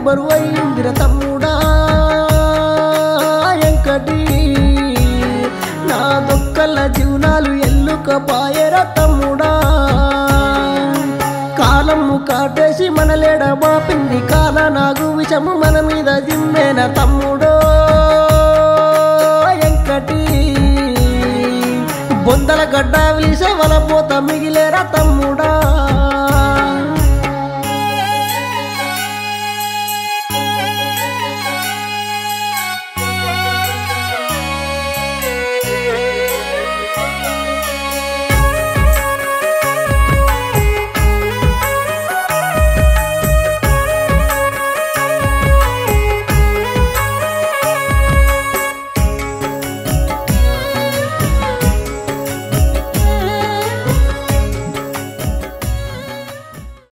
బరువైందిర తమ్ముడా ఎంకటి నా దొక్కల జీవనాలు ఎల్లుకపాయర తమ్ముడా కాలము కాటేసి మనలేడ బాపింది కాల నాగు విషము మన మీద జిమ్మేన తమ్ముడో ఎంకటి బొందల గడ్డ విలిసే వలపోత మిగిలేరా తమ్ముడా